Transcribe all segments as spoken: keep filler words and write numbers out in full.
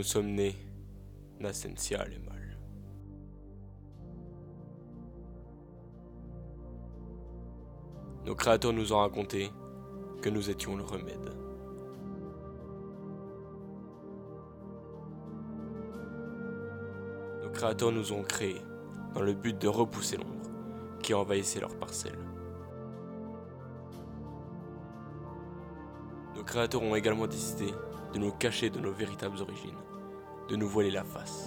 sommes nés, Nasentia allait mal. Nos créateurs nous ont raconté que nous étions le remède. Nos créateurs nous ont créés dans le but de repousser l'ombre qui envahissait leurs parcelles. Nos créateurs ont également décidé de nous cacher de nos véritables origines, de nous voiler la face.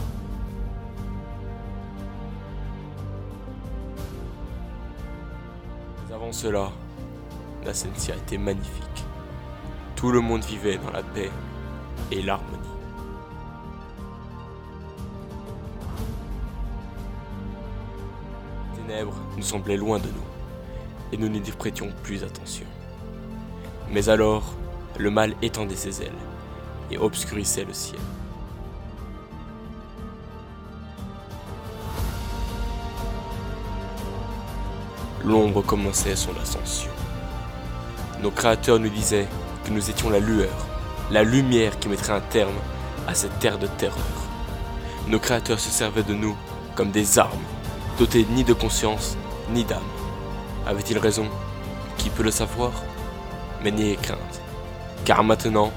Mais avant cela, Nasentia était magnifique. Tout le monde vivait dans la paix et l'harmonie. Les ténèbres nous semblaient loin de nous, et nous n'y prêtions plus attention. Mais alors, le mal étendait ses ailes et obscurcissait le ciel. L'ombre commençait son ascension. Nos créateurs nous disaient que nous étions la lueur, la lumière qui mettrait un terme à cette terre de terreur. Nos créateurs se servaient de nous comme des armes, dotées ni de conscience ni d'âme. Avait-il raison? Qui peut le savoir? Mais n'ayez crainte, car maintenant,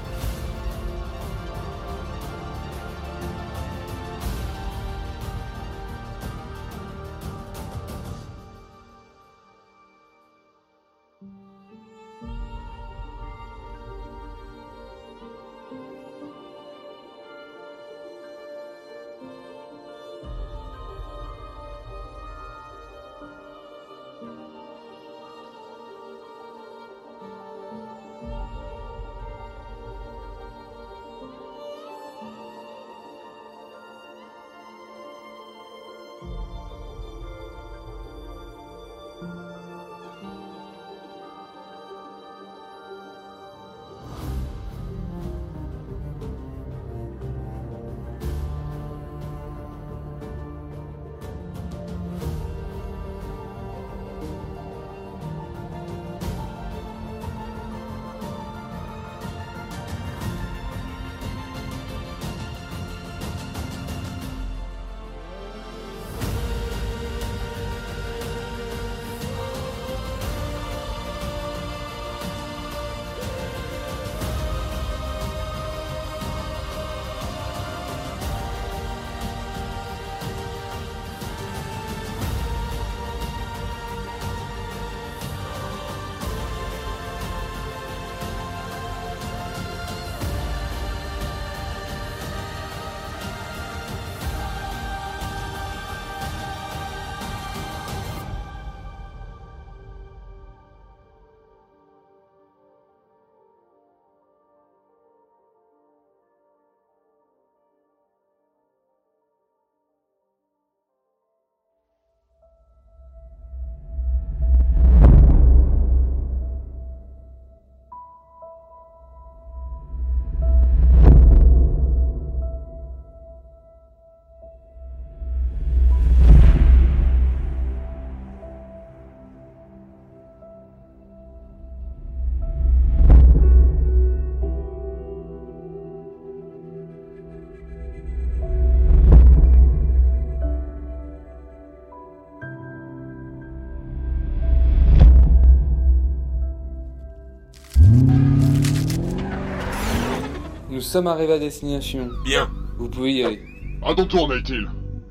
Nous sommes arrivés à destination. bien. Vous pouvez y aller. À ton tour, Natil.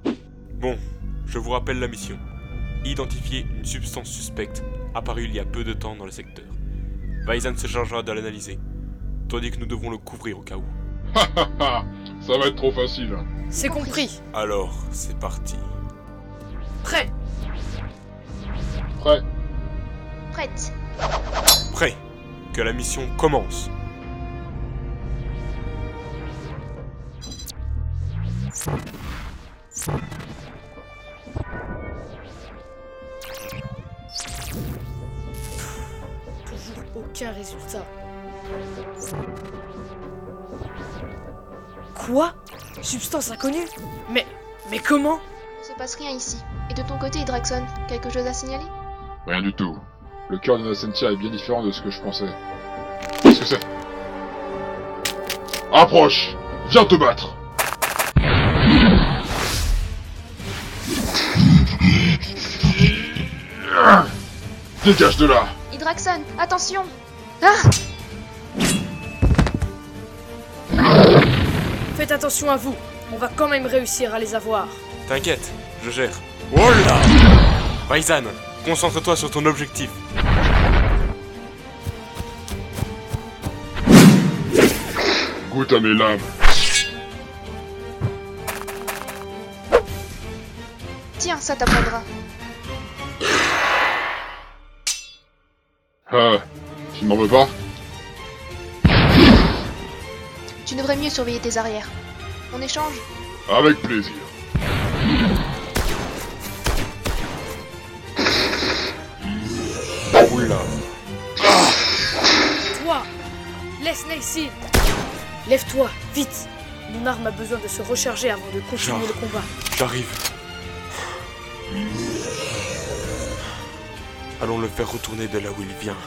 Bon, je vous rappelle la mission. Identifier une substance suspecte apparue il y a peu de temps dans le secteur. Vaizan se chargera de l'analyser, tandis que nous devons le couvrir au cas où. Ha ha ha. Ça va être trop facile. C'est compris. Alors, c'est parti. Prêt. Prêt. Prête. Prêt. Que la mission commence. Toujours aucun résultat. Quoi? Substance inconnue? Mais... mais comment? Il ne se passe rien ici. Et de ton côté, Hydraxon, quelque chose à signaler? Rien du tout. Le cœur de Nasentia est bien différent de ce que je pensais. Qu'est-ce que c'est? Approche! Viens te battre. Dégage de là. Hydraxon, attention! Ah! Faites attention à vous. On va quand même réussir à les avoir. T'inquiète, je gère. Oh là! Vaizan, concentre-toi sur ton objectif. Goûte à mes lames. Tiens, ça t'apprendra. Ah, tu m'en veux pas? Tu devrais mieux surveiller tes arrières. On échange? Avec plaisir. Oula. Toi, laisse Neysil. Lève-toi, vite. Mon arme a besoin de se recharger avant de continuer Genre. le combat. J'arrive. Allons le faire retourner de là où il vient.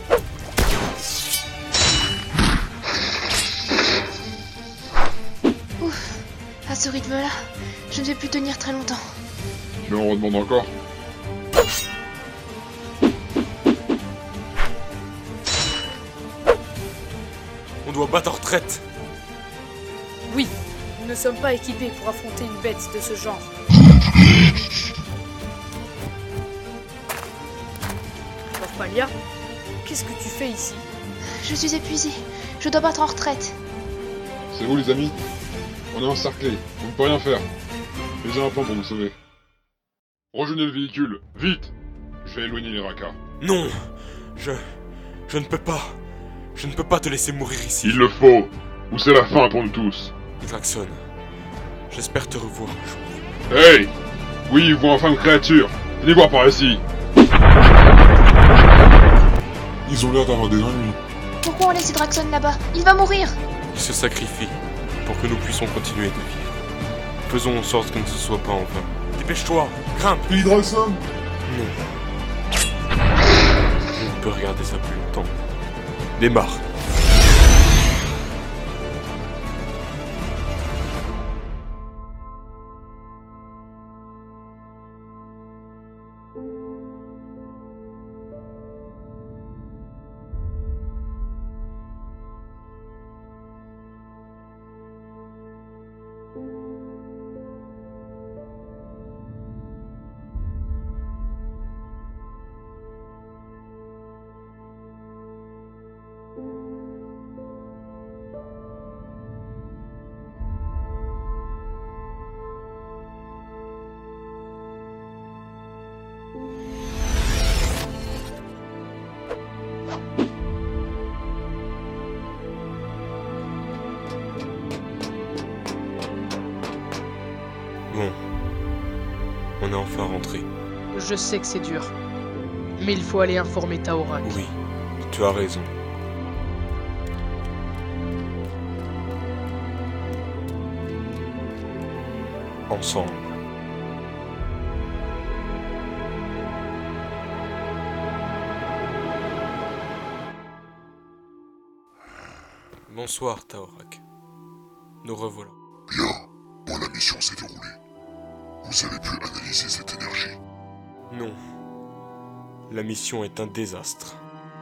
À ce rythme-là, je ne vais plus tenir très longtemps. Tu m'en redemandes encore? On doit battre en retraite. Oui, nous ne sommes pas équipés pour affronter une bête de ce genre. Morpalia, qu'est-ce que tu fais ici? Je suis épuisé. Je dois battre en retraite. C'est vous les amis? On est encerclés, on ne peut rien faire. Mais j'ai un plan pour nous sauver. Rejoignez le véhicule, vite! Je vais éloigner les Raka. Non, je... Je ne peux pas. Je ne peux pas te laisser mourir ici. Il le faut, ou c'est la fin pour nous tous. Hydraxon, j'espère te revoir un jour. Hey! Oui, vous enfin une créature! Venez voir par ici! Ils ont l'air d'avoir des ennuis. Pourquoi on laisse Hydraxon là-bas? Il va mourir! Il se sacrifie pour que nous puissions continuer de vivre. Faisons en sorte que ne se soit pas en vain. Dépêche-toi, grimpe! Hydraxon! Non. Je ne peux regarder ça plus longtemps. Démarre. Bon. On est enfin rentré. Je sais que c'est dur. Mais il faut aller informer Taorak. Oui, tu as raison. Ensemble. Bonsoir, Taorak. Nous revoilà. Bien, bon, la mission s'est déroulée. Vous avez pu analyser cette énergie. Non. La mission est un désastre.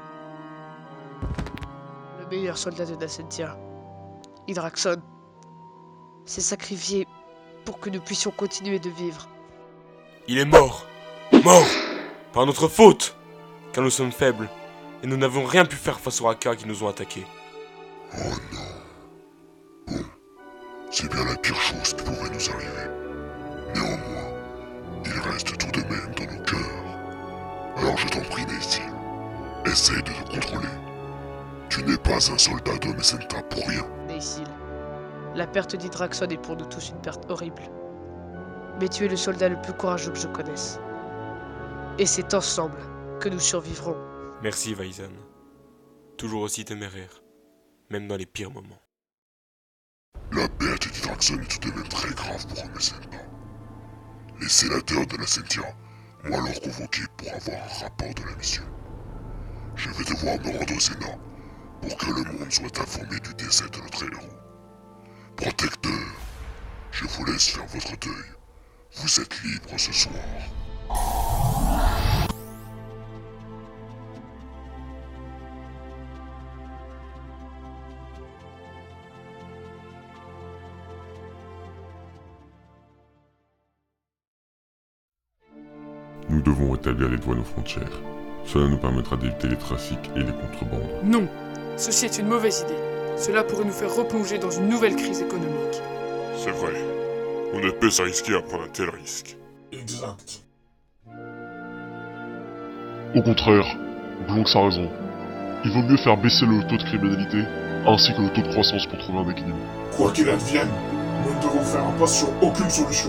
Le meilleur soldat de Nacentia, Hydraxon, s'est sacrifié pour que nous puissions continuer de vivre. Il est mort. Mort. Par notre faute. Car nous sommes faibles. Et nous n'avons rien pu faire face aux Raka qui nous ont attaqués. Oh non. Bon, c'est bien la pire chose qui pouvait nous arriver. Néanmoins, il reste tout de même dans nos cœurs. Alors je t'en prie, Neysil, essaye de te contrôler. Tu n'es pas un soldat de Mesenta pour rien. Neysil, la perte d'Hydraxon est pour nous tous une perte horrible. Mais tu es le soldat le plus courageux que je connaisse. Et c'est ensemble que nous survivrons. Merci, Vaizan. Toujours aussi téméraire. Même dans les pires moments. La perte d'Hydraxon est tout de même très grave pour Mesenta. Les sénateurs de la Sentia m'ont alors convoqué pour avoir un rapport de la mission. Je vais devoir me rendre au Sénat pour que le monde soit informé du décès de notre héros. Protecteur, je vous laisse faire votre deuil. Vous êtes libre ce soir. Nous devons rétablir les douanes aux frontières. Cela nous permettra d'éviter les trafics et les contrebandes. Non, ceci est une mauvaise idée. Cela pourrait nous faire replonger dans une nouvelle crise économique. C'est vrai. On ne peut se risquer à prendre un tel risque. Exact. Au contraire, Blancs a raison. Il vaut mieux faire baisser le taux de criminalité, ainsi que le taux de croissance pour trouver un équilibre. Quoi qu'il advienne, nous ne devons faire un pas sur aucune solution.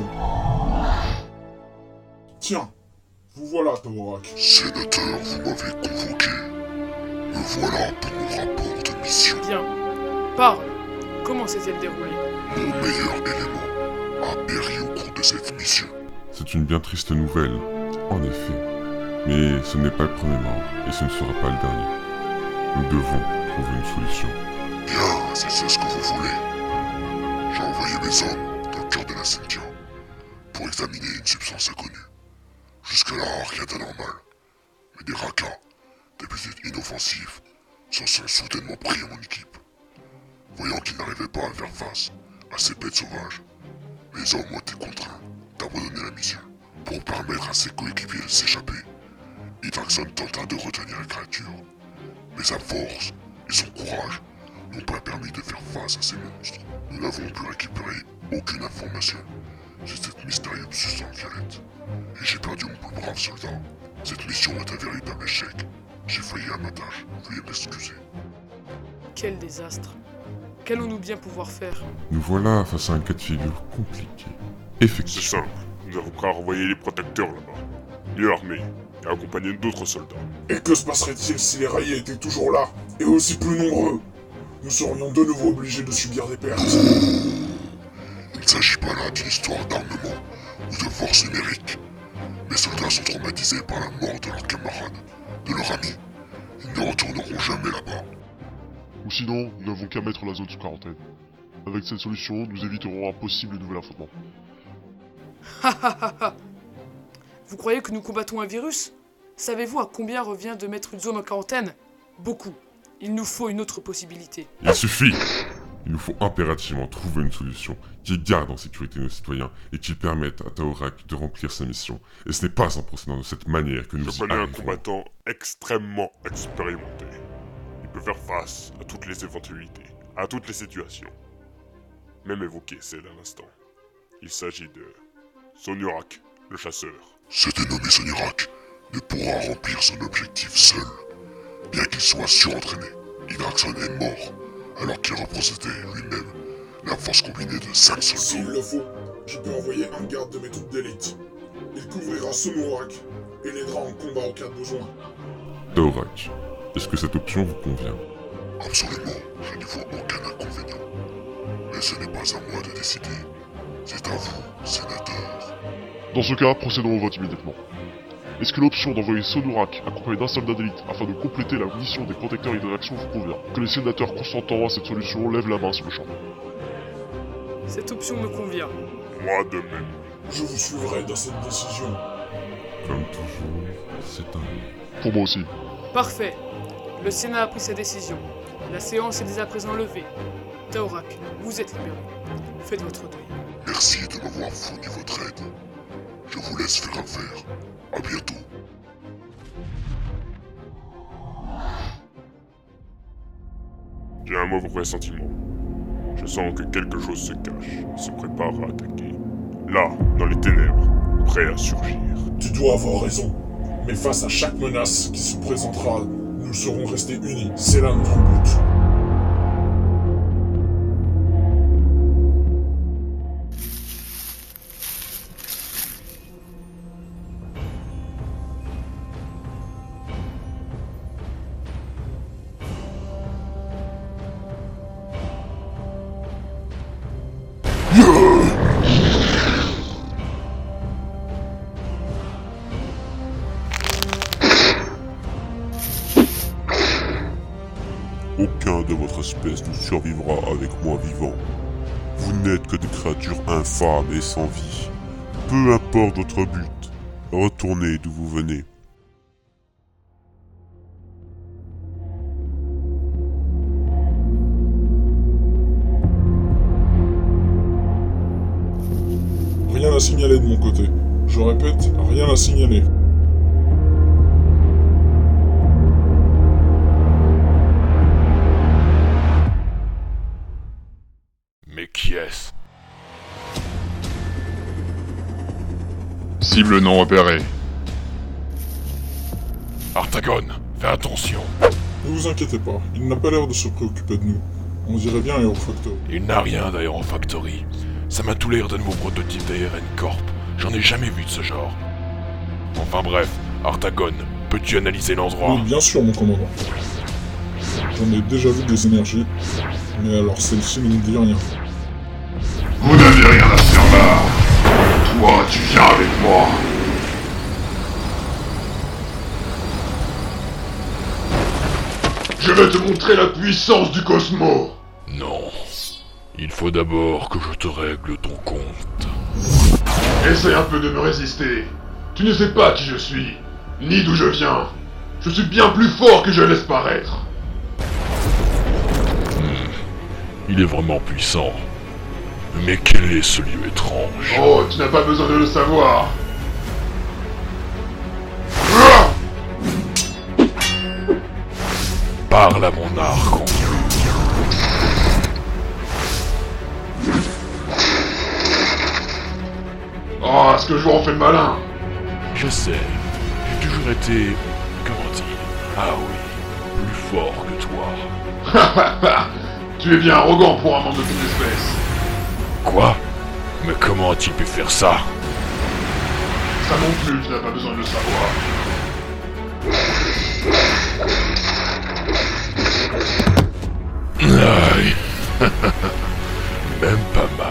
Tiens, vous voilà, Taorak. Sénateur, vous m'avez convoqué. Me voilà pour mon rapport de mission. Bien. Parle. Comment s'est-elle déroulée? Mon meilleur élément a péri au cours de cette mission. C'est une bien triste nouvelle, en effet. Mais ce n'est pas le premier mort, et ce ne sera pas le dernier. Nous devons trouver une solution. Bien, c'est ce que vous voulez. J'ai envoyé mes hommes dans le cœur de la Cynthia pour examiner une substance inconnue. Jusque-là, rien d'anormal. Mais des rakas, d'habitude inoffensifs, s'en sont soudainement pris à mon équipe. Voyant qu'ils n'arrivaient pas à faire face à ces bêtes sauvages, mes hommes ont été contraints d'abandonner la mission pour permettre à ses coéquipiers de s'échapper. Hydraxon tenta de retenir la créature, mais sa force et son courage n'ont pas permis de faire face à ces monstres. Nous n'avons pu récupérer aucune information sur cette mystérieuse substance violette, et j'ai perdu mon plus brave soldat. Cette mission est un véritable échec. J'ai failli à ma tâche, veuillez m'excuser. Quel désastre. Qu'allons-nous bien pouvoir faire? Nous voilà face à un cas de figure compliqué. C'est Effectivement. simple. Nous avons qu'à renvoyer les protecteurs là-bas, mieux armés, et accompagnés d'autres soldats. Et que se passerait-il si les raillés étaient toujours là, et aussi plus nombreux? Nous serions de nouveau obligés de subir des pertes. Il ne s'agit pas là d'une histoire d'armement ou de force numérique. Mes soldats sont traumatisés par la mort de leurs camarades, de leurs amis. Ils ne retourneront jamais là-bas. Ou sinon, nous n'avons qu'à mettre la zone sous quarantaine. Avec cette solution, nous éviterons un possible nouvel affrontement. Ha ha ha ha. Vous croyez que nous combattons un virus? Savez-vous à combien revient de mettre une zone en quarantaine? Beaucoup. Il nous faut une autre possibilité. Il suffit! Il nous faut impérativement trouver une solution qui garde en sécurité nos citoyens et qui permette à Taorak de remplir sa mission. Et ce n'est pas en procédant de cette manière que nous Je y connais un arriverons. combattant extrêmement expérimenté. Il peut faire face à toutes les éventualités, à toutes les situations. Même évoquer celle à l'instant. Il s'agit de Sonurak, le chasseur. Ce dénommé Sonurak ne pourra remplir son objectif seul. Bien qu'il soit surentraîné, Hydraxon est mort alors qu'il représentait lui-même la force combinée de cinq S'il soldats. le faut, je peux envoyer un garde de mes troupes d'élite. Il couvrira Sonurak et l'aidera en combat au cas de besoin. Taorak, est-ce que cette option vous convient? Absolument, je n'y vois aucun inconvénient. Mais ce n'est pas à moi de décider. C'est à vous, sénateur. Dans ce cas, procédons au vote immédiatement. Est-ce que l'option d'envoyer Sonurak accompagné d'un soldat d'élite afin de compléter la mission des protecteurs d'Hydraxon vous convient? Que les sénateurs consentant à cette solution lèvent la main sur le champ. Cette option me convient. Moi de même. Je vous suivrai dans cette décision. Comme toujours, c'est un oui. Pour moi aussi. Parfait. Le Sénat a pris sa décision. La séance est dès à présent levée. Taorak, vous êtes libéré. Faites votre deuil. Merci de m'avoir fourni votre aide. Je vous laisse faire affaire. À bientôt. J'ai un mauvais pressentiment. Je sens que quelque chose se cache, se prépare à attaquer. Là, dans les ténèbres, prêt à surgir. Tu dois avoir raison. Mais face à chaque menace qui se présentera, nous serons restés unis. C'est là notre but. Aucun de votre espèce ne survivra avec moi vivant. n'êtes que des créatures infâmes et sans vie. Peu importe votre but, retournez d'où vous venez. Rien à signaler de mon côté. Je répète, rien à signaler. Mais qui est-ce? Cible non repérée. Artagone, fais attention. Ne vous inquiétez pas, il n'a pas l'air de se préoccuper de nous. On dirait bien Aerofactory. Il n'a rien d'Aerofactory. Ça m'a tout l'air d'un nouveau prototype d'A R N Corp. J'en ai jamais vu de ce genre. Enfin bref, Artagone, peux-tu analyser l'endroit? Oui, bien sûr, mon commandant. J'en ai déjà vu des énergies, mais alors celle-ci ne me dit rien. Vous n'avez rien à faire là. Toi, tu viens avec moi. Je vais te montrer la puissance du Cosmo. Non. Il faut d'abord que je te règle ton compte. Essaye un peu de me résister. Tu ne sais pas qui je suis, ni d'où je viens. Je suis bien plus fort que je laisse paraître. Hmm. Il est vraiment puissant. Mais quel est ce lieu étrange? Oh, tu n'as pas besoin de le savoir. Parle à mon arc. Oh, est-ce que je vous en fais le malin? Je sais. J'ai toujours été... comment dire? Ah oui, plus fort que toi. Tu es bien arrogant pour un membre de ton espèce. Quoi? Mais comment a-t-il pu faire ça? Ça non plus, tu n'as pas besoin de le savoir. Aïe. Même pas mal.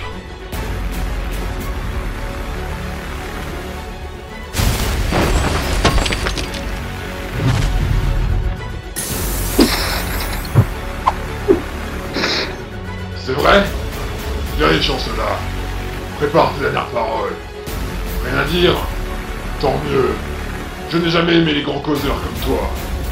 C'est vrai? Vérifions cela. Prépare tes dernières paroles. Rien à dire? Tant mieux. Je n'ai jamais aimé les grands causeurs comme toi.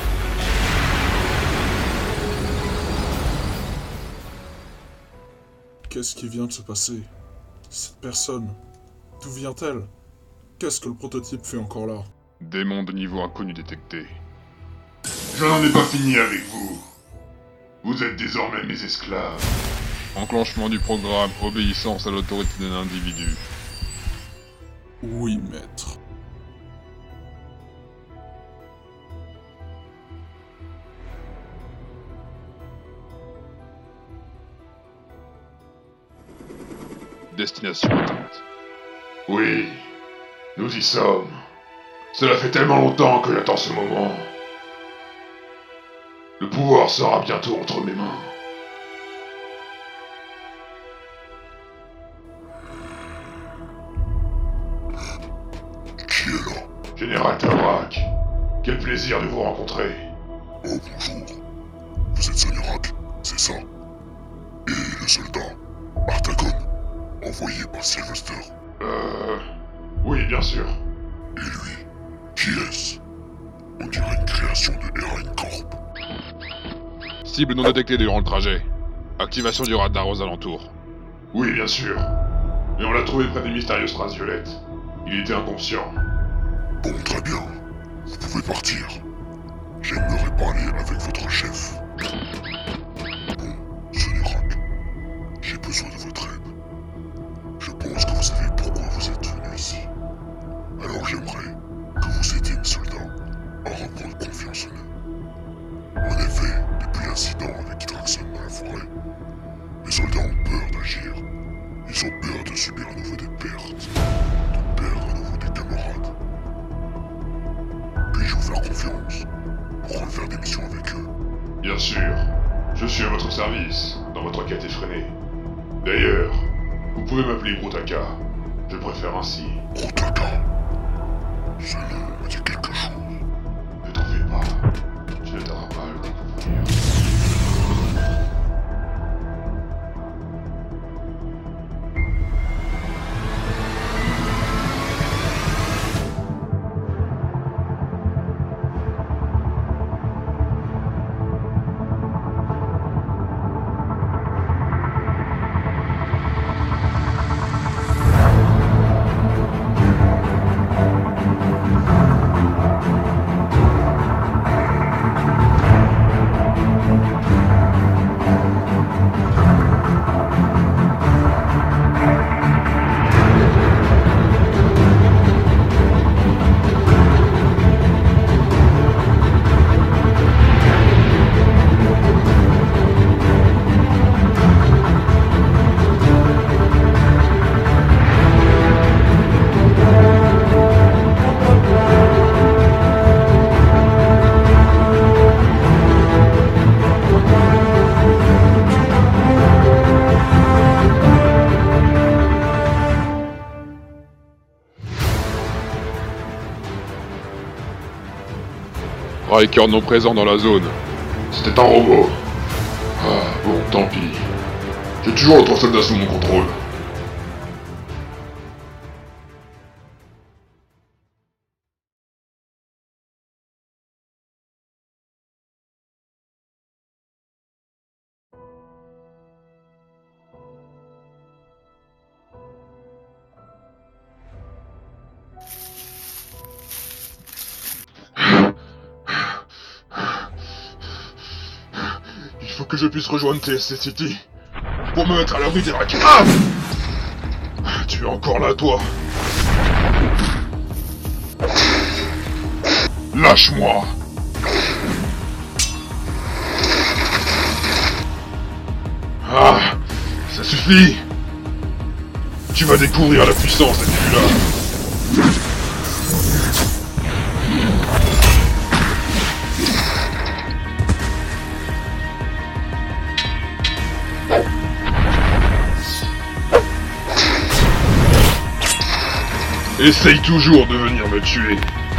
Qu'est-ce qui vient de se passer? Cette personne, d'où vient-elle? Qu'est-ce que le prototype fait encore là? Démon de niveau inconnu détecté. Je n'en ai pas fini avec vous. Vous êtes désormais mes esclaves. Enclenchement du programme, obéissance à l'autorité d'un individu. Oui, maître. Destination atteinte. Oui, nous y sommes. Cela fait tellement longtemps que j'attends ce moment. Le pouvoir sera bientôt entre mes mains. Qui est là? Général Tawak, quel plaisir de vous rencontrer. Oh bonjour. Vous êtes Sonurak, c'est ça? Et le soldat, Artagone, envoyé par Sylvester. Euh... Oui, bien sûr. Et lui, qui est-ce? On dirait une création de R N Corp. Cible non détectée durant le trajet. Activation du radar aux alentours. Oui, bien sûr. Mais on l'a trouvé près des mystérieuses traces violettes. Il était inconscient. Bon, très bien. Vous pouvez partir. J'aimerais parler avec votre chef. Bon, Sonurak, j'ai besoin de votre aide. Je pense que vous savez pourquoi vous êtes venu ici. Alors j'aimerais que vous aidiez mes soldats à reprendre confiance en eux. En effet, depuis l'incident avec Hydraxon dans la forêt, mes soldats ont peur d'agir. Ils ont peur de subir à nouveau des pertes, de perdre à nouveau des camarades. Puis-je vous faire confiance pour refaire des missions avec eux? Bien sûr, je suis à votre service, dans votre quête effrénée. D'ailleurs, vous pouvez m'appeler Brutaka. Je préfère ainsi. Brutaka? Ce nom me dit quelque chose. Ne t'en fais pas. Tu ne t'auras pas à le découvrir. Riker non présent dans la zone. C'était un robot. Ah, bon, tant pis. J'ai toujours l'autre soldat sous mon contrôle. Il faut que je puisse rejoindre T S C City pour me mettre à l'abri des raquettes. Ah, tu es encore là, toi. Lâche-moi. Ah, ça suffit. Tu vas découvrir la puissance de celui-là. Essaye toujours de venir me tuer.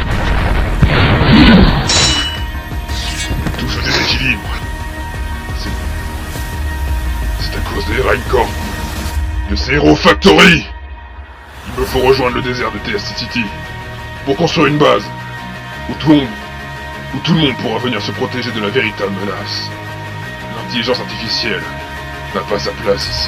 Tout ce déséquilibre, c'est... c'est à cause des Raincorp, de ces Hero Factory. Il me faut rejoindre le désert de T S C City pour construire une base où tout le monde, où tout le monde pourra venir se protéger de la véritable menace. L'intelligence artificielle n'a pas sa place ici.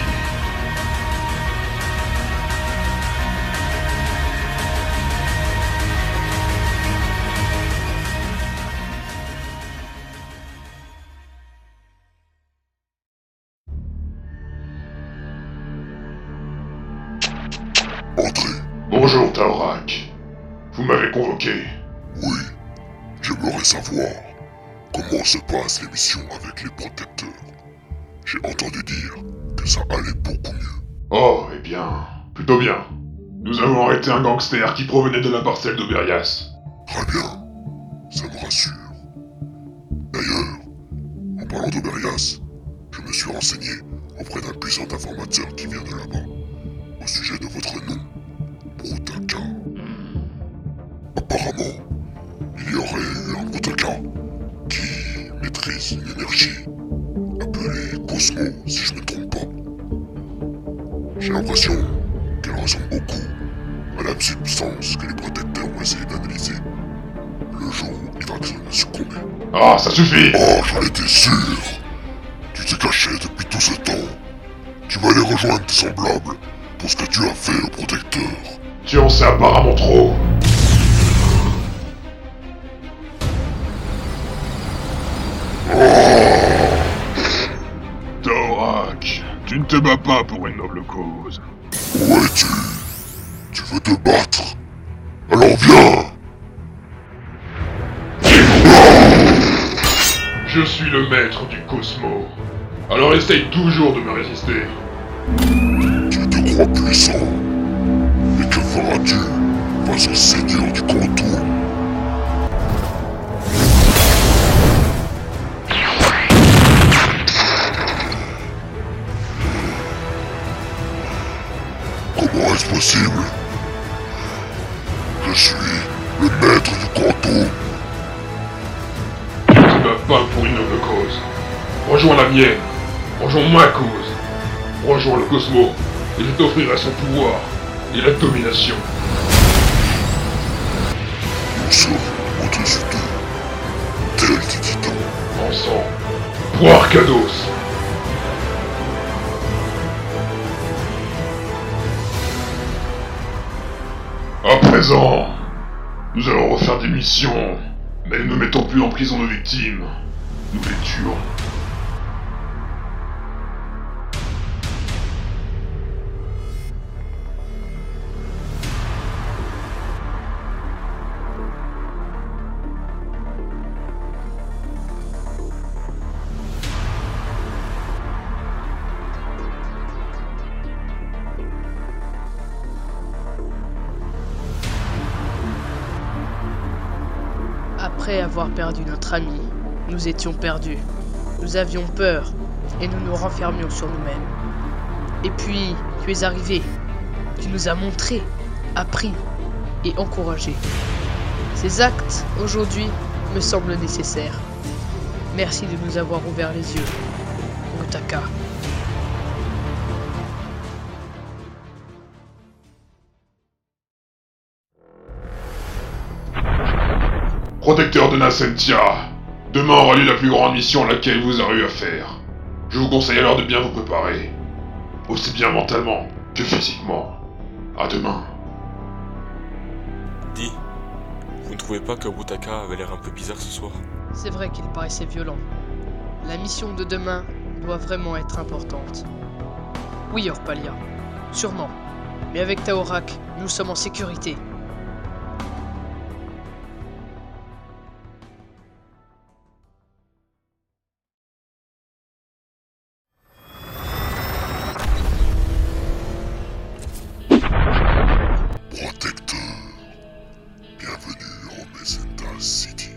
Entrez. Bonjour, Taorak. Vous m'avez convoqué. Oui, j'aimerais savoir comment se passe l'émission avec les protecteurs. J'ai entendu dire que ça allait beaucoup mieux. Oh, eh bien, plutôt bien. Nous avons arrêté un gangster qui provenait de la parcelle d'Oberias. Très bien, ça me rassure. D'ailleurs, en parlant d'Oberias, je me suis renseigné auprès d'un puissant informateur qui vient de là-bas, au sujet de votre nom, Brutaka. Apparemment, il y aurait eu un Brutaka qui maîtrise une énergie appelée Cosmo, si je ne me trompe pas. J'ai l'impression qu'elle ressemble beaucoup à la substance que les protecteurs ont essayé d'analyser le jour où Hydraxon a succombé. Ah, ça suffit! Oh, j'en étais sûr! Tu t'es caché depuis tout ce temps. Tu vas aller rejoindre tes semblables pour ce que tu as fait aux protecteurs. Tu en sais apparemment trop. Taorak, tu ne te bats pas pour une noble cause. Où es-tu? Tu veux te battre? Alors viens! Je suis le maître du Cosmo. Alors essaye toujours de me résister. Tu te crois puissant? Mais que feras-tu face au seigneur du contour? Comment est-ce possible? Je suis le maître du contour. Tu ne te bats pas pour une noble cause. Rejoins la mienne. Rejoins ma cause. Rejoins le Cosmo. Et je t'offrirai son pouvoir et la domination. Nous sommes au-dessus d'eux, tels des titans. Ensemble, pour Arcados. À présent, nous allons refaire des missions, mais nous ne mettons plus en prison nos victimes. Nous les tuons. Après avoir perdu notre ami, nous étions perdus. Nous avions peur et nous nous renfermions sur nous-mêmes. Et puis, tu es arrivé. Tu nous as montré, appris et encouragé. Ces actes, aujourd'hui, me semble nécessaire. Merci de nous avoir ouvert les yeux, Butaka. Protecteur de Nasentia, demain aura lieu la plus grande mission à laquelle vous aurez eu à faire. Je vous conseille alors de bien vous préparer, aussi bien mentalement que physiquement. À demain. Dis, vous ne trouvez pas que Butaka avait l'air un peu bizarre ce soir? C'est vrai qu'il paraissait violent. La mission de demain doit vraiment être importante. Oui, Orpalia, sûrement. Mais avec Taorak, nous sommes en sécurité. Protecteur, bienvenue au Mesenta City.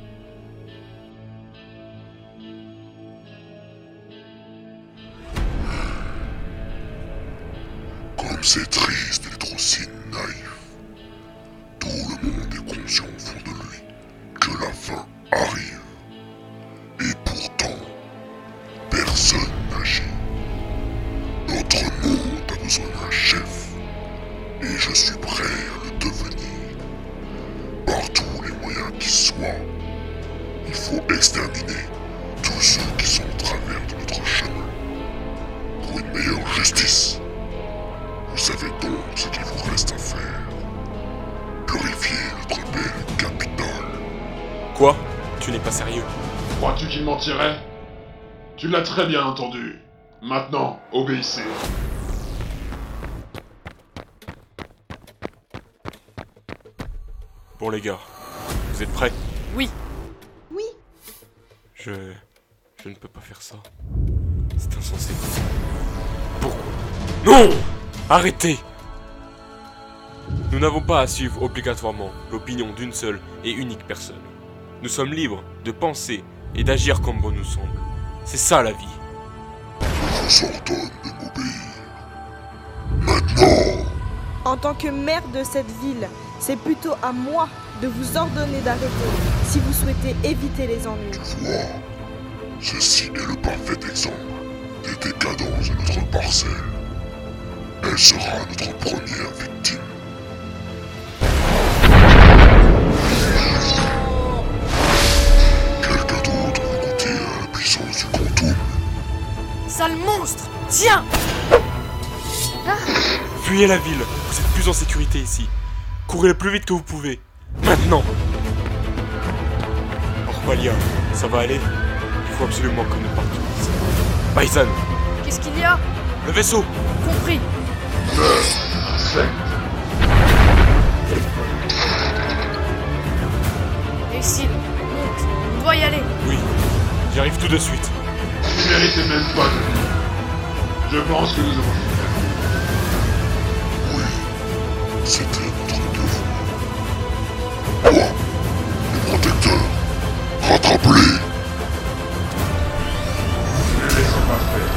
Comme c'est triste d'être aussi naïf. Tout le monde est conscient au fond de lui que la fin arrive. Et pourtant, personne n'agit. Notre monde a besoin d'un chef. Et je suis prêt à le devenir. Par tous les moyens qui soient. Il faut exterminer tous ceux qui sont au travers de notre chemin. Pour une meilleure justice. Vous savez donc ce qu'il vous reste à faire. Purifier notre belle capitale. Quoi? Tu n'es pas sérieux? Crois-tu qu'il mentirait? Tu l'as très bien entendu. Maintenant, obéissez. Bon les gars, vous êtes prêts? Oui. Oui. Je... Je ne peux pas faire ça. C'est insensé. Pourquoi? Non! Arrêtez! Nous n'avons pas à suivre obligatoirement l'opinion d'une seule et unique personne. Nous sommes libres de penser et d'agir comme bon nous semble. C'est ça la vie. Je vous ordonne de m'obéir. Maintenant! En tant que maire de cette ville, c'est plutôt à moi de vous ordonner d'arrêter si vous souhaitez éviter les ennuis. Tu vois, ceci est le parfait exemple des décadences de notre parcelle. Elle sera notre première victime. Quelqu'un d'autre veut goûter à la puissance du quantum? Sale monstre! Tiens! Fuyez la ville, vous êtes plus en sécurité ici. Courez le plus vite que vous pouvez. Maintenant! Orpalia, ça va aller? Il faut absolument que nous partions ici. Baisan! Qu'est-ce qu'il y a? Le vaisseau! Compris! Exil, monte, on doit y aller. Oui, j'arrive tout de suite. Vous ne méritez même pas de vivre. Je pense que nous avons fait. Oui, c'était notre devoir. Quoi? Les protecteurs, rattrape-les! Ne les laissons pas faire.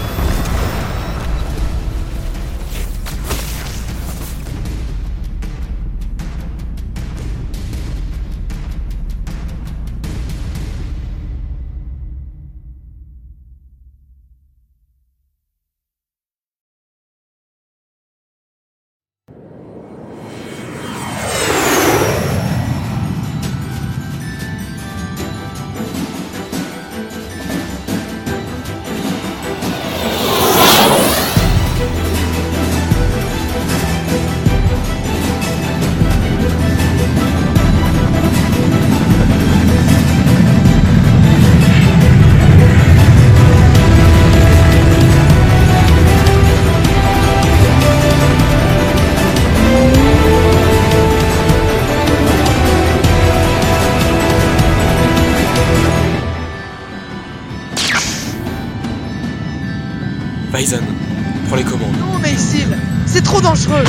Baisan, prends les commandes. Non, mais Isil, c'est trop dangereux.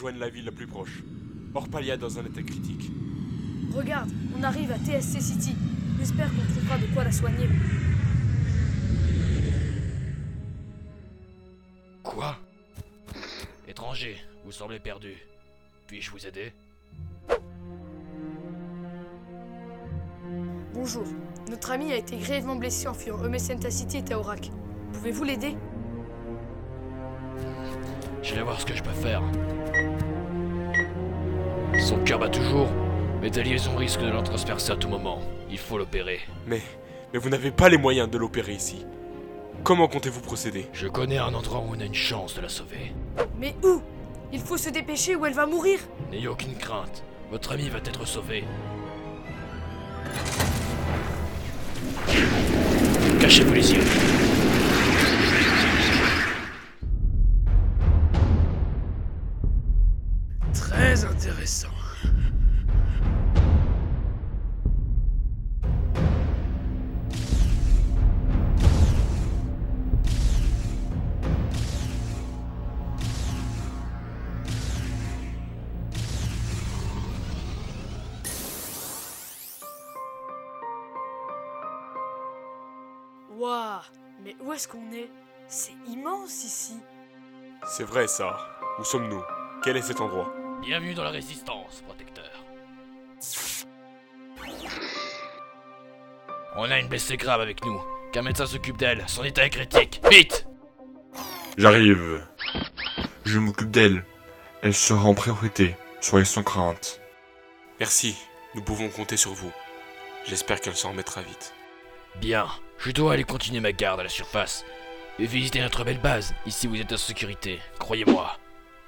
rejoigne la ville la plus proche. Orpalia dans un état critique. Regarde, on arrive à T S C City. J'espère qu'on trouvera de quoi la soigner. Quoi? Étranger, vous semblez perdu. Puis-je vous aider? Bonjour. Notre ami a été grièvement blessé en fuyant Omesenta City et Taorak. Pouvez-vous l'aider? Je vais voir ce que je peux faire. Son cœur bat toujours, mais des liaisons risquent de l'en transpercer à tout moment. Il faut l'opérer. Mais... mais vous n'avez pas les moyens de l'opérer ici. Comment comptez-vous procéder? Je connais un endroit où on a une chance de la sauver. Mais où? Il faut se dépêcher ou elle va mourir. N'ayez aucune crainte. Votre ami va être sauvé. Cachez-vous les yeux. Très intéressant. Waouh, mais où est-ce qu'on est? C'est immense ici. C'est vrai ça. Où sommes-nous? Quel est cet endroit? Bienvenue dans la résistance, protecteur. On a une blessée grave avec nous. Qu'un médecin s'occupe d'elle, son état est critique. Vite! J'arrive. Je m'occupe d'elle. Elle sera en priorité. Soyez sans crainte. Merci, nous pouvons compter sur vous. J'espère qu'elle s'en remettra vite. Bien, je dois aller continuer ma garde à la surface. Et visiter notre belle base. Ici vous êtes en sécurité, croyez-moi.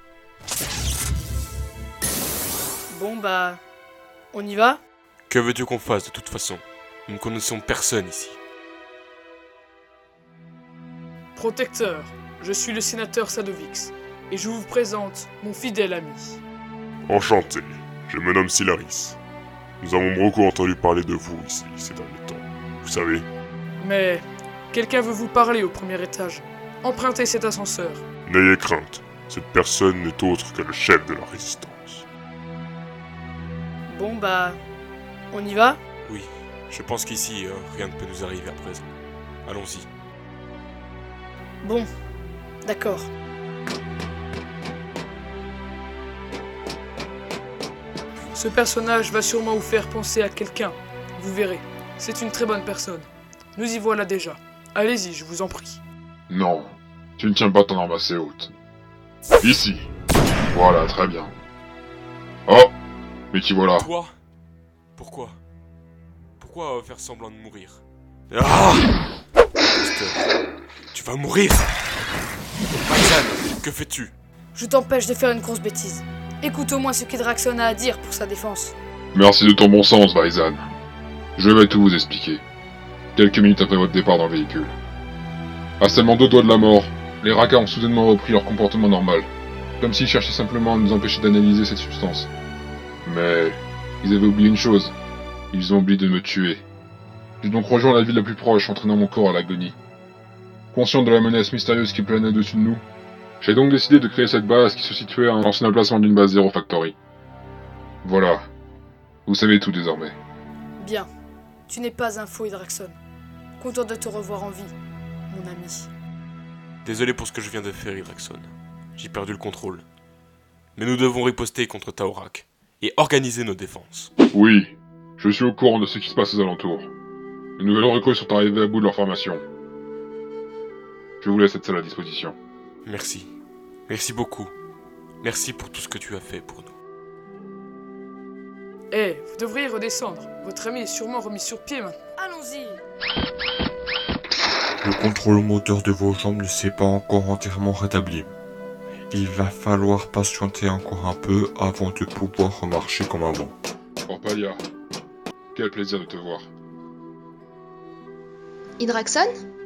Bon bah... on y va? Que veux-tu qu'on fasse de toute façon? Nous ne connaissons personne ici. Protecteur, je suis le sénateur Sadovix, et je vous présente mon fidèle ami. Enchanté, je me nomme Silaris. Nous avons beaucoup entendu parler de vous ici ces derniers temps. Vous savez. Mais quelqu'un veut vous parler au premier étage. Empruntez cet ascenseur. N'ayez crainte, cette personne n'est autre que le chef de la résistance. Bon bah... on y va? Oui, je pense qu'ici, euh, rien ne peut nous arriver à présent. Allons-y. Bon, d'accord. Ce personnage va sûrement vous faire penser à quelqu'un. Vous verrez, c'est une très bonne personne. Nous y voilà déjà. Allez-y, je vous en prie. Non, tu ne tiens pas ton arme assez haute. Ici. Voilà, très bien. Oh, mais t'y voilà. Toi? Pourquoi? Pourquoi euh, faire semblant de mourir? Ah! Tu vas mourir! Vaizan, que fais-tu? Je t'empêche de faire une grosse bêtise. Écoute au moins ce qu'Hydraxon a à dire pour sa défense. Merci de ton bon sens, Vaizan. Je vais tout vous expliquer. Quelques minutes après votre départ dans le véhicule. À seulement deux doigts de la mort, les Raka ont soudainement repris leur comportement normal. Comme s'ils cherchaient simplement à nous empêcher d'analyser cette substance. Mais... ils avaient oublié une chose. Ils ont oublié de me tuer. J'ai donc rejoint la ville la plus proche, entraînant mon corps à l'agonie. Conscient de la menace mystérieuse qui planait au-dessus de nous, j'ai donc décidé de créer cette base qui se situait à un ancien emplacement d'une base Zero Factory. Voilà. Vous savez tout désormais. Bien. Tu n'es pas un faux, Hydraxon. Content de te revoir en vie, mon ami. Désolé pour ce que je viens de faire, Hydraxon. J'ai perdu le contrôle. Mais nous devons riposter contre Taorak et organiser nos défenses. Oui, je suis au courant de ce qui se passe aux alentours. Les nouvelles recrues sont arrivées à bout de leur formation. Je vous laisse cette salle à disposition. Merci. Merci beaucoup. Merci pour tout ce que tu as fait pour nous. Eh, vous devriez redescendre. Votre ami est sûrement remis sur pied maintenant. Allons-y. Le contrôle moteur de vos jambes ne s'est pas encore entièrement rétabli. Il va falloir patienter encore un peu avant de pouvoir remarcher comme avant. Orpalia, quel plaisir de te voir. Hydraxon?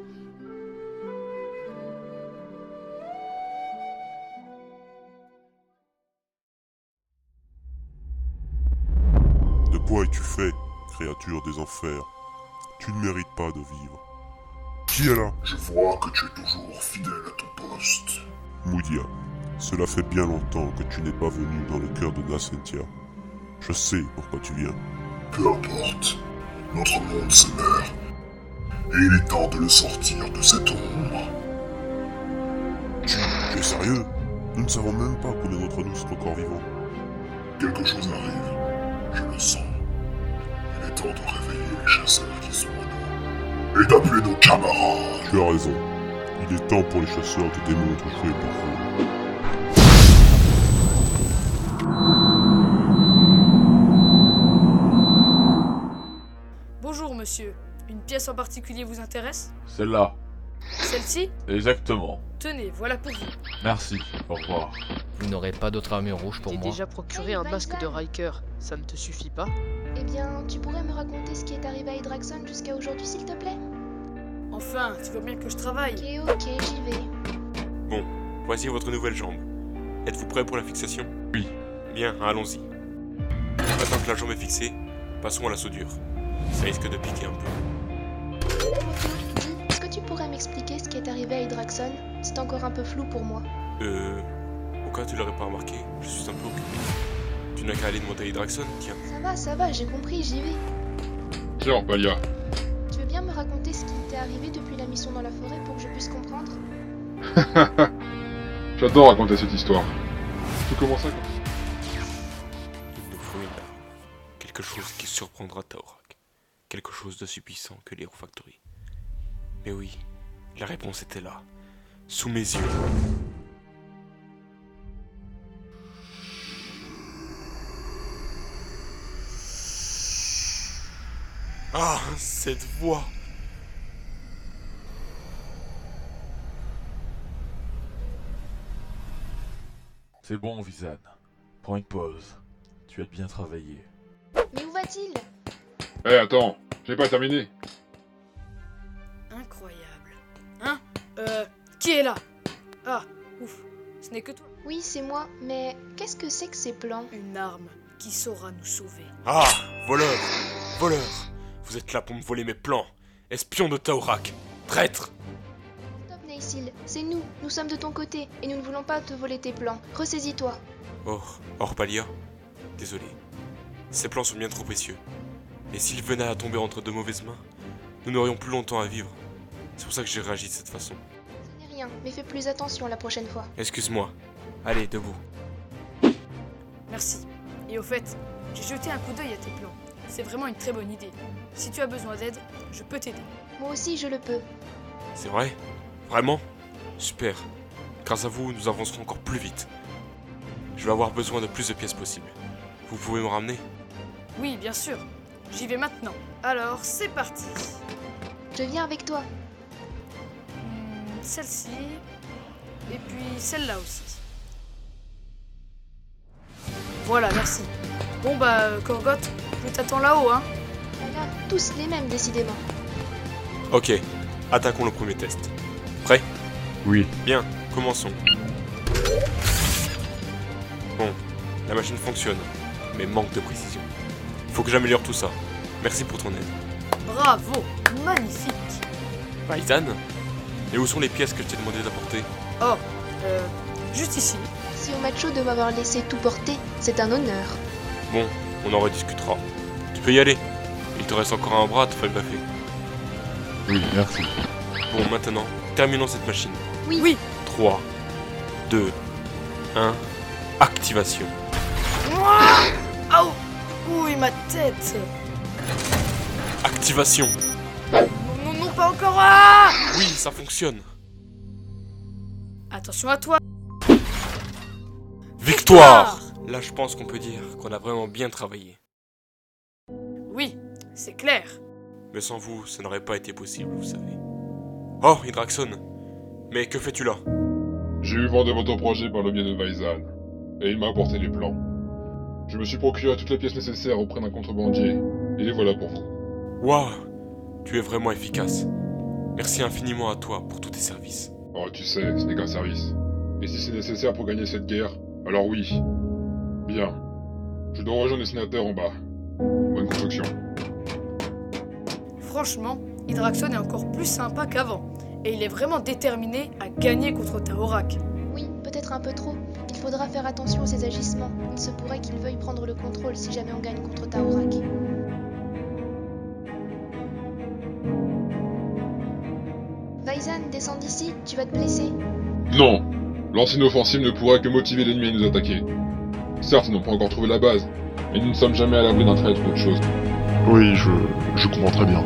De quoi es-tu fait, créature des enfers? Tu ne mérites pas de vivre. Qui est là? Je vois que tu es toujours fidèle à ton poste. Moudia, Cela fait bien longtemps que tu n'es pas venu dans le cœur de Nascentia. Je sais pourquoi tu viens. Peu importe. Notre monde se meurt. Et il est temps de le sortir de cette ombre. Tu, tu es sérieux? Nous ne savons même pas combien d'entre nous sont encore vivants. Quelque chose arrive. Je le sens. Il est temps de réveiller les chasseurs qui sont en nous. Et d'appeler nos camarades. Tu as raison. Il est temps pour les chasseurs de démons de jouer leur rôle. Bonjour monsieur, une pièce en particulier vous intéresse? Celle-là. Celle-ci? Exactement. Tenez, voilà pour vous. Merci, au revoir. Vous n'aurez pas d'autre armure rouge pour T'es moi? déjà procuré un masque de Riker, ça ne te suffit pas? Eh bien, tu pourrais me raconter ce qui est arrivé à Hydraxon jusqu'à aujourd'hui, s'il te plaît? Enfin, tu vois bien que je travaille. Ok, ok, j'y vais. Bon, voici votre nouvelle jambe. Êtes-vous prêt pour la fixation? Oui. Bien, allons-y. Maintenant que la jambe est fixée, passons à la soudure. Ça risque de piquer un peu. Dis, est-ce que tu pourrais m'expliquer ce qui est arrivé à Hydraxon? C'est encore un peu flou pour moi. Euh... Au cas où tu l'aurais pas remarqué, je suis un peu occupé. Tu n'as qu'à aller demander à Hydraxon, tiens. Ça va, ça va, j'ai compris, j'y vais. Tiens, Palia. Tu veux bien me raconter ce qui t'est arrivé depuis la mission dans la forêt pour que je puisse comprendre? J'adore raconter cette histoire. Tout commença comme Il nous faut une arme. Quelque chose qui surprendra Taorak. Quelque chose d'aussi puissant que l'Hero Factory. Mais oui, la réponse était là. Sous mes yeux. Ah, cette voix! C'est bon, Vizan. Prends une pause. Tu as bien travaillé. Mais où va-t-il? Eh, hey, attends, j'ai pas terminé. Incroyable. Hein? Euh... Qui est là? Ah, ouf. Ce n'est que toi. Oui, c'est moi, mais qu'est-ce que c'est que ces plans? Une arme qui saura nous sauver. Ah, voleur! Voleur! Vous êtes là pour me voler mes plans! Espion de Taorak! Traître! Stop, Naysil, c'est nous, nous sommes de ton côté, et nous ne voulons pas te voler tes plans. Ressaisis-toi. Oh, Orpalia, désolé. Ces plans sont bien trop précieux. Et s'ils venaient à tomber entre de mauvaises mains, nous n'aurions plus longtemps à vivre. C'est pour ça que j'ai réagi de cette façon. Ce n'est rien, mais fais plus attention la prochaine fois. Excuse-moi. Allez, debout. Merci. Et au fait, j'ai jeté un coup d'œil à tes plans. C'est vraiment une très bonne idée. Si tu as besoin d'aide, je peux t'aider. Moi aussi, je le peux. C'est vrai? Vraiment? Super. Grâce à vous, nous avancerons encore plus vite. Je vais avoir besoin de plus de pièces possibles. Vous pouvez me ramener? Oui, bien sûr. J'y vais maintenant. Alors, c'est parti. Je viens avec toi. Hmm, celle-ci. Et puis celle-là aussi. Voilà, merci. Bon bah, euh, Korgoth, je t'attends là-haut, hein. Voilà, tous les mêmes, décidément. Ok, attaquons le premier test. Prêt? Oui. Bien, commençons. Bon, la machine fonctionne, mais manque de précision. Faut que j'améliore tout ça. Merci pour ton aide. Bravo, magnifique. Vaizan? Et où sont les pièces que je t'ai demandé d'apporter? Oh, euh, juste ici. Si au macho de m'avoir laissé tout porter, c'est un honneur. Bon, on en rediscutera. Tu peux y aller. Il te reste encore un bras à te faire greffer. Oui, merci. Bon, maintenant, terminons cette machine. Oui. Oui. trois, deux, un, activation. Oh, oui, ma tête. Activation. Non, non, non, pas encore. Ah Oui, ça fonctionne. Attention à toi. Victoire! Là, je pense qu'on peut dire qu'on a vraiment bien travaillé. Oui, c'est clair. Mais sans vous, ça n'aurait pas été possible, vous savez. Oh, Hydraxon! Mais que fais-tu là? J'ai eu vent de votre projet par le biais de Vaizan, et il m'a apporté les plans. Je me suis procuré toutes les pièces nécessaires auprès d'un contrebandier, et les voilà pour vous. Waouh! Tu es vraiment efficace. Merci infiniment à toi pour tous tes services. Oh, tu sais, ce n'est qu'un service. Et si c'est nécessaire pour gagner cette guerre, alors oui. Bien. Je dois rejoindre les sénateurs en bas. Bonne construction. Franchement, Hydraxon est encore plus sympa qu'avant. Et il est vraiment déterminé à gagner contre Taorak. Oui, peut-être peut-être un peu trop. Il faudra faire attention à ses agissements. Il se pourrait qu'il veuille prendre le contrôle si jamais on gagne contre Taorak. Vaizan, descends d'ici, tu vas te blesser. Non! Lancer une offensive ne pourra que motiver l'ennemi à nous attaquer. Certes, ils n'ont pas encore trouvé la base, mais nous ne sommes jamais à l'abri d'un traître ou autre chose. Oui, je, je comprends très bien.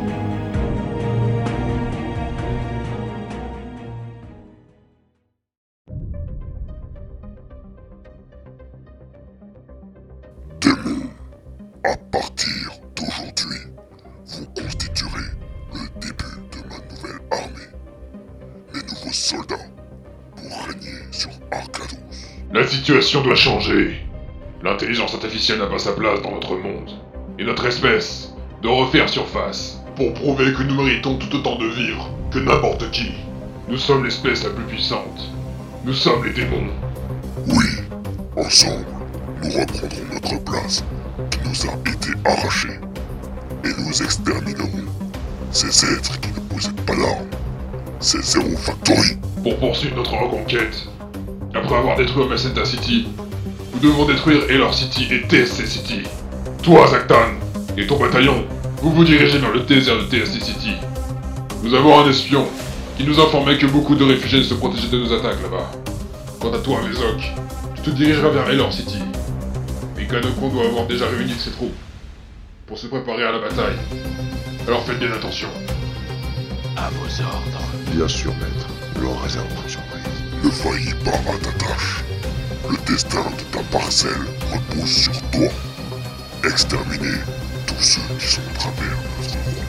Démons, à partir d'aujourd'hui, vous constituerez le début de ma nouvelle armée. Mes nouveaux soldats pour régner sur Arcados. La situation doit changer. L'intelligence artificielle n'a pas sa place dans notre monde. Et notre espèce doit refaire surface pour prouver que nous méritons tout autant de vivre que n'importe qui. Nous sommes l'espèce la plus puissante. Nous sommes les démons. Oui, ensemble, nous reprendrons notre place qui nous a été arrachée. Et nous exterminerons ces êtres qui ne possèdent pas d'armes. Ces Zero Factory. Pour poursuivre notre reconquête, après avoir détruit Omacenta City, nous devons détruire Elor City et T S C City. Toi, Zaktan, et ton bataillon, vous vous dirigez vers le désert de T S C City. Nous avons un espion qui nous informait que beaucoup de réfugiés se protégeaient de nos attaques là-bas. Quant à toi, Mézoc, tu te dirigeras vers Elor City. Mais Kanokon doit avoir déjà réuni ses troupes pour se préparer à la bataille. Alors faites bien attention. À vos ordres. Bien sûr, maître. Nous leur réserverons une surprise. Ne faillis pas à ta tâche. Le destin de ta parcelle repose sur toi. Exterminer tous ceux qui sont à travers notre route.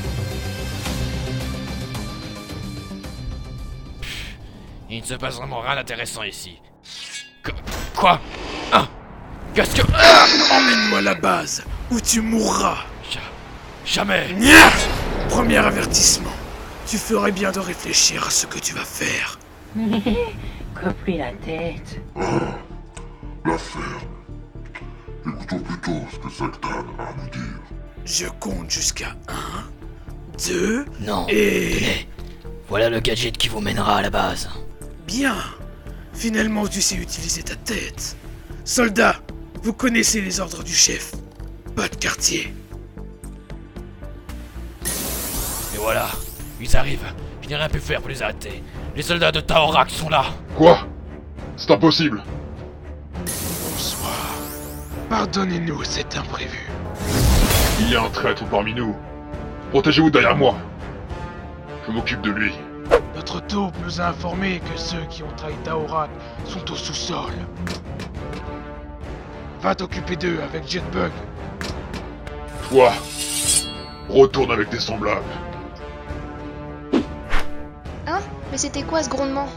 Il ne se passe vraiment rien d'intéressant ici. Qu- Quoi Ah Qu'est-ce que... Ah Emmène-moi à la base, ou tu mourras. Ja- Jamais. Nya Premier avertissement. Tu ferais bien de réfléchir à ce que tu vas faire. Coupe-lui la tête. Ah, la ferme. Écoutons plutôt ce que Zaktan a à nous dire. Je compte jusqu'à un, deux, Non. et... Tenez. Voilà le gadget qui vous mènera à la base. Bien. Finalement, tu sais utiliser ta tête. Soldats, vous connaissez les ordres du chef. Pas de quartier. Et voilà. Ils arrivent. Je n'ai rien pu faire pour les arrêter. Les soldats de Taorak sont là. Quoi? C'est impossible. Bonsoir. Pardonnez-nous cet imprévu. Il y a un traître parmi nous. Protégez-vous derrière moi. Je m'occupe de lui. Notre taupe nous a informé que ceux qui ont trahi Taorak sont au sous-sol. Va t'occuper d'eux avec Jetbug. Toi, retourne avec tes semblables. Hein? Mais c'était quoi ce grondement?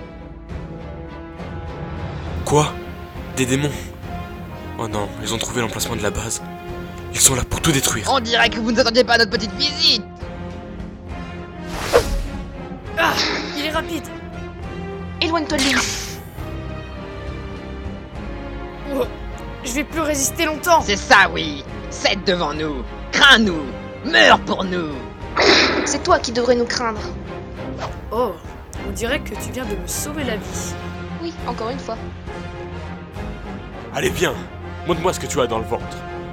Quoi? Des démons? Oh non, ils ont trouvé l'emplacement de la base. Ils sont là pour tout détruire. On dirait que vous ne attendiez pas à notre petite visite. Ah! Il est rapide! Éloigne-toi de lui. Oh, je vais plus résister longtemps! C'est ça, oui. C'est devant nous. Crains-nous. Meurs pour nous. C'est toi qui devrais nous craindre. Oh, on dirait que tu viens de me sauver la vie. Oui, encore une fois. Allez, viens! Montre-moi ce que tu as dans le ventre.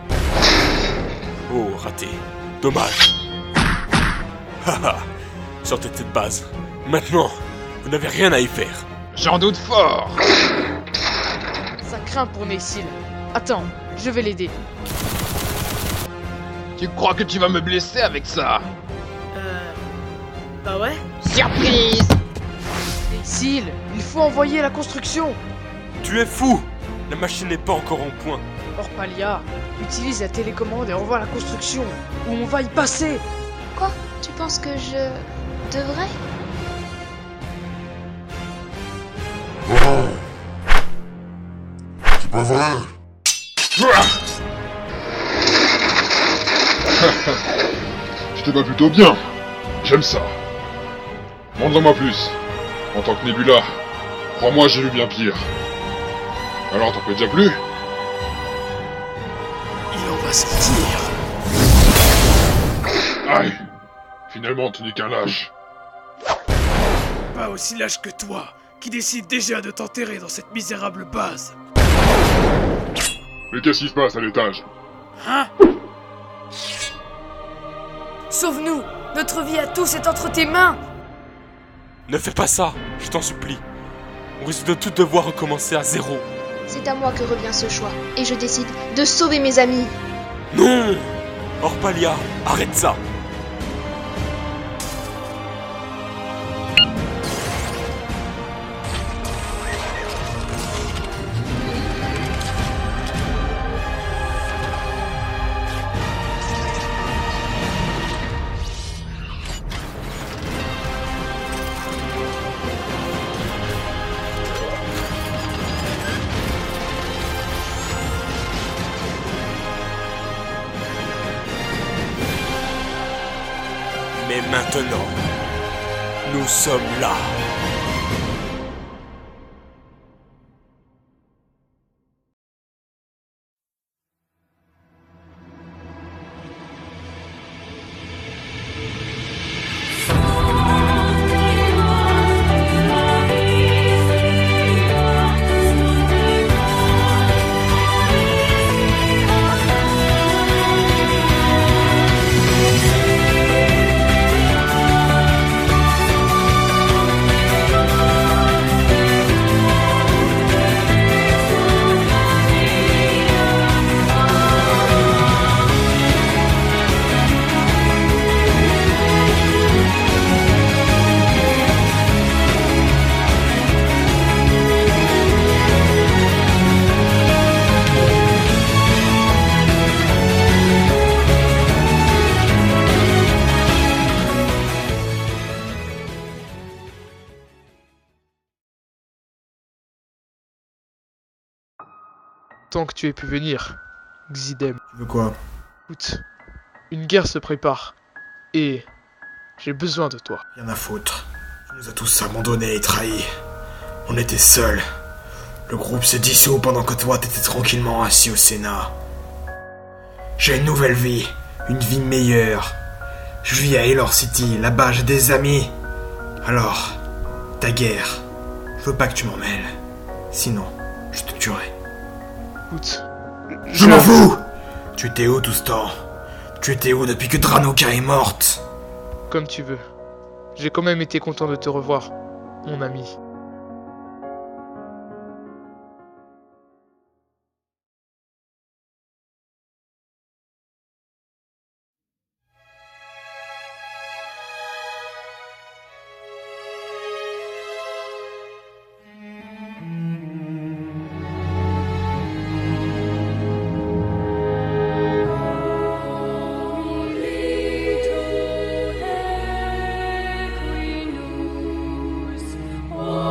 Oh, raté. Dommage. Haha. Sortez de cette base. Maintenant, vous n'avez rien à y faire. J'en doute fort. Ça craint pour Nessil. Attends, je vais l'aider. Tu crois que tu vas me blesser avec ça? Euh... Bah ouais? Surprise! Nessil, il faut envoyer la construction. Tu es fou! La machine n'est pas encore en point. Orpalia, utilise la télécommande et envoie la construction, ou on va y passer. Quoi? Tu penses que je... devrais? Oh! C'est pas vrai! Je te bats plutôt bien. J'aime ça. Montre-moi plus. En tant que Nebula, crois-moi, j'ai vu bien pire. Alors t'en peux déjà plus? Il en va sortir. Aïe! Finalement, tu n'es qu'un lâche. Pas aussi lâche que toi, qui décide déjà de t'enterrer dans cette misérable base. Mais qu'est-ce qui se passe à l'étage? Hein? Sauve-nous! Notre vie à tous est entre tes mains! Ne fais pas ça, je t'en supplie. On risque de tout devoir recommencer à zéro. C'est à moi que revient ce choix, et je décide de sauver mes amis. Non! Orpalia, arrête ça! Mais maintenant, nous sommes là. Tant que tu aies pu venir, Xidem. Tu veux quoi? Écoute, une guerre se prépare, et j'ai besoin de toi. Rien à foutre. Tu nous as tous abandonnés et trahis. On était seuls. Le groupe s'est dissous pendant que toi t'étais tranquillement assis au Sénat. J'ai une nouvelle vie, une vie meilleure. Je vis à Elor City, là-bas j'ai des amis. Alors, ta guerre, je veux pas que tu m'en mêles. Sinon, je te tuerai. Écoute, je, je m'en fous. Tu étais où tout ce temps? Tu étais où depuis que Dranoka est morte? Comme tu veux. J'ai quand même été content de te revoir, mon ami. Oh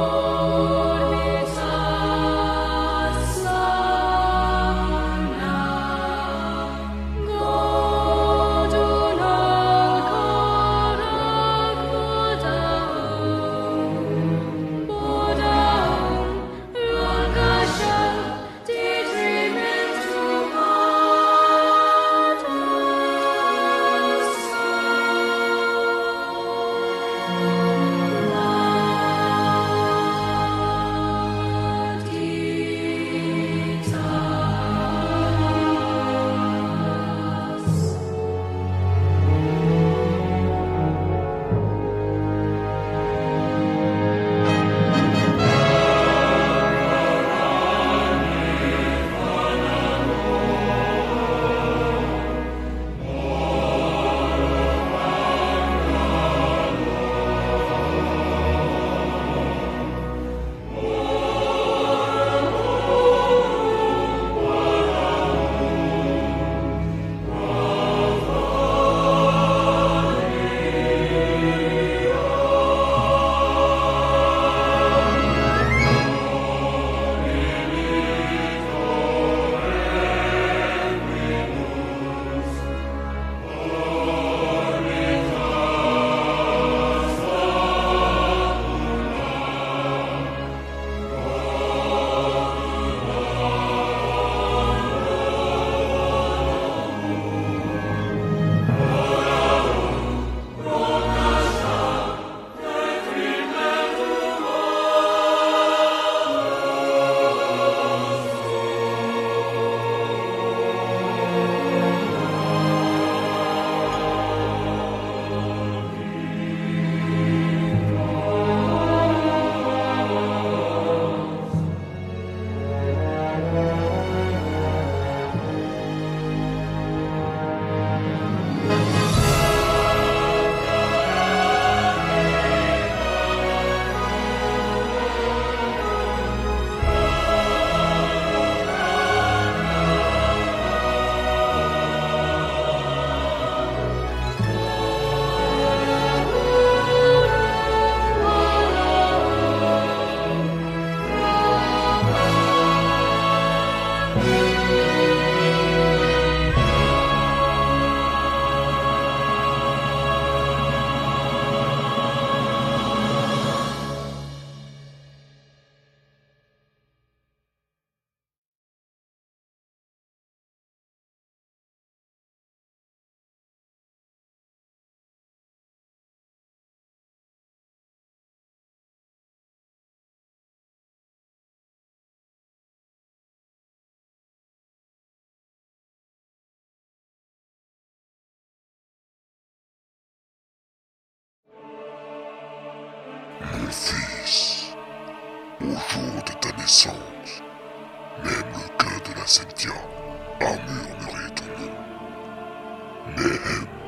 fils, au jour de ta naissance, même le cœur de la Sentia a murmuré ton nom. Nehem.